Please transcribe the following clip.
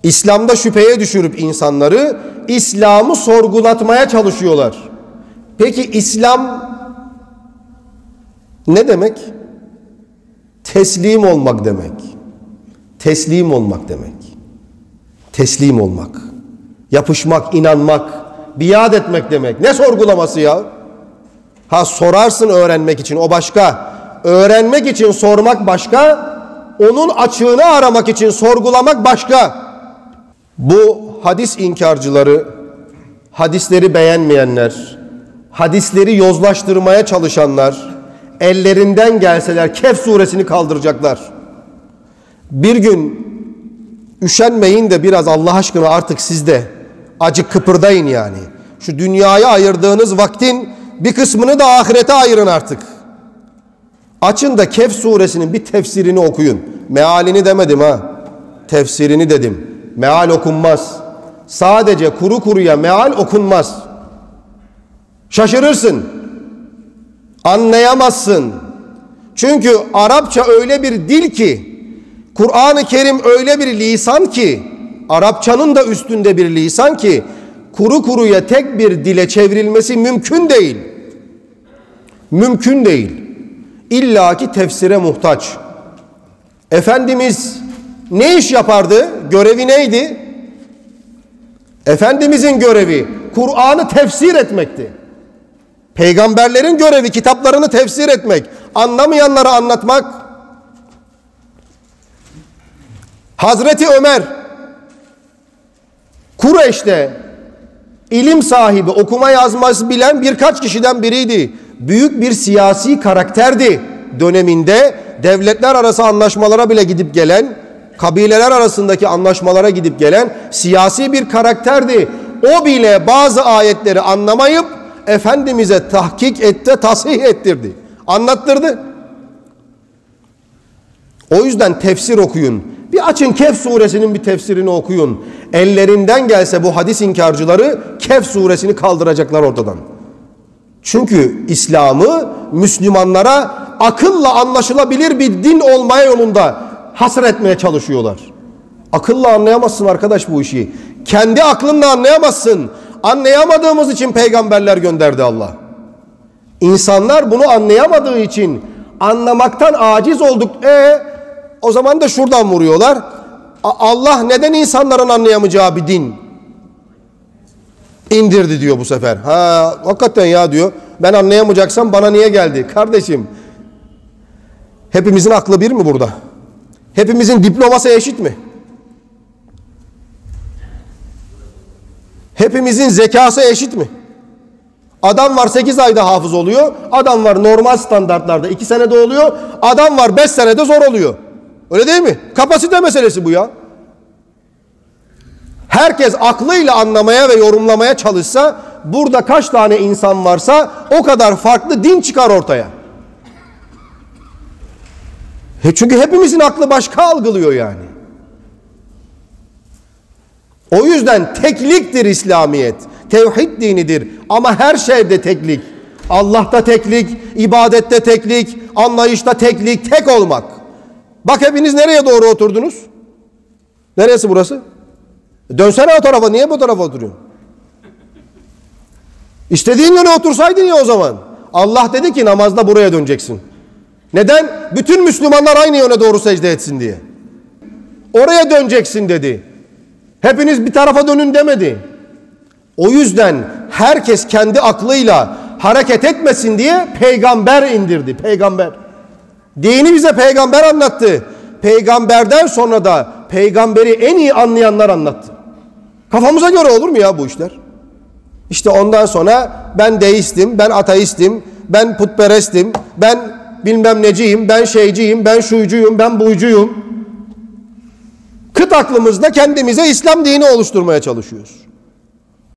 İslam'da şüpheye düşürüp insanları İslam'ı sorgulatmaya çalışıyorlar. Peki İslam ne demek? Teslim olmak demek. Teslim olmak demek. Teslim olmak. Yapışmak, inanmak, biat etmek demek. Ne sorgulaması ya? Ha, sorarsın öğrenmek için, o başka. Öğrenmek için sormak başka. Onun açığını aramak için sorgulamak başka. Bu hadis inkarcıları, hadisleri beğenmeyenler, hadisleri yozlaştırmaya çalışanlar, ellerinden gelseler Kehf suresini kaldıracaklar. Bir gün üşenmeyin de biraz Allah aşkına artık siz de acık kıpırdayın yani. Şu dünyaya ayırdığınız vaktin bir kısmını da ahirete ayırın artık. Açın da Kehf suresinin bir tefsirini okuyun. Mealini demedim ha. Tefsirini dedim. Meal okunmaz. Sadece kuru kuruya meal okunmaz. Şaşırırsın. Anlayamazsın. Çünkü Arapça öyle bir dil ki, Kur'an-ı Kerim öyle bir lisan ki, Arapçanın da üstünde bir lisan ki, kuru kuruya tek bir dile çevrilmesi mümkün değil. Mümkün değil. İlla ki tefsire muhtaç. Efendimiz ne iş yapardı? Görevi neydi? Efendimizin görevi Kur'an'ı tefsir etmekti. Peygamberlerin görevi kitaplarını tefsir etmek, anlamayanlara anlatmak. Hazreti Ömer Kureyş'te ilim sahibi, okuma yazması bilen birkaç kişiden biriydi. Büyük bir siyasi karakterdi. Döneminde devletler arası anlaşmalara bile gidip gelen, kabileler arasındaki anlaşmalara gidip gelen siyasi bir karakterdi. O bile bazı ayetleri anlamayıp Efendimiz'e tahkik etti, tasih ettirdi. Anlattırdı. O yüzden tefsir okuyun. Bir açın Kehf suresinin bir tefsirini okuyun. Ellerinden gelse bu hadis inkarcıları Kehf suresini kaldıracaklar ortadan. Çünkü İslam'ı Müslümanlara akılla anlaşılabilir bir din olmaya yolunda hasretmeye çalışıyorlar. Akılla anlayamazsın arkadaş bu işi. Kendi aklınla anlayamazsın. Anlayamadığımız için peygamberler gönderdi Allah. İnsanlar bunu anlayamadığı için anlamaktan aciz olduk. O zaman da şuradan vuruyorlar. Allah neden insanların anlayamayacağı bir din indirdi diyor bu sefer. Ha, hakikaten ya diyor. Ben anlayamayacaksam bana niye geldi? Kardeşim, hepimizin aklı bir mi burada? Hepimizin diploması eşit mi? Hepimizin zekası eşit mi? Adam var 8 ayda hafız oluyor. Adam var normal standartlarda 2 senede oluyor. Adam var 5 senede zor oluyor. Öyle değil mi? Kapasite meselesi bu ya. Herkes aklıyla anlamaya ve yorumlamaya çalışsa, burada kaç tane insan varsa o kadar farklı din çıkar ortaya. Çünkü hepimizin aklı başka algılıyor yani. O yüzden tekliktir İslamiyet. Tevhid dinidir. Ama her şeyde teklik. Allah'ta teklik, ibadette teklik, anlayışta teklik, tek olmak. Bak hepiniz nereye doğru oturdunuz? Neresi burası? Dönsene o tarafa. Niye bu tarafa oturuyorsun? İstediğin yöne otursaydın ya o zaman. Allah dedi ki namazda buraya döneceksin. Neden? Bütün Müslümanlar aynı yöne doğru secde etsin diye. Oraya döneceksin dedi. Hepiniz bir tarafa dönün demedi. O yüzden herkes kendi aklıyla hareket etmesin diye peygamber indirdi. Peygamber. Dini bize peygamber anlattı. Peygamberden sonra da peygamberi en iyi anlayanlar anlattı. Kafamıza göre olur mu ya bu işler? İşte ondan sonra ben deistim, ben ateistim, ben putperestim, ben bilmem neciyim, ben şeyciyim, ben şuycuyum, ben buycuyum. Kıt aklımızda kendimize İslam dini oluşturmaya çalışıyoruz.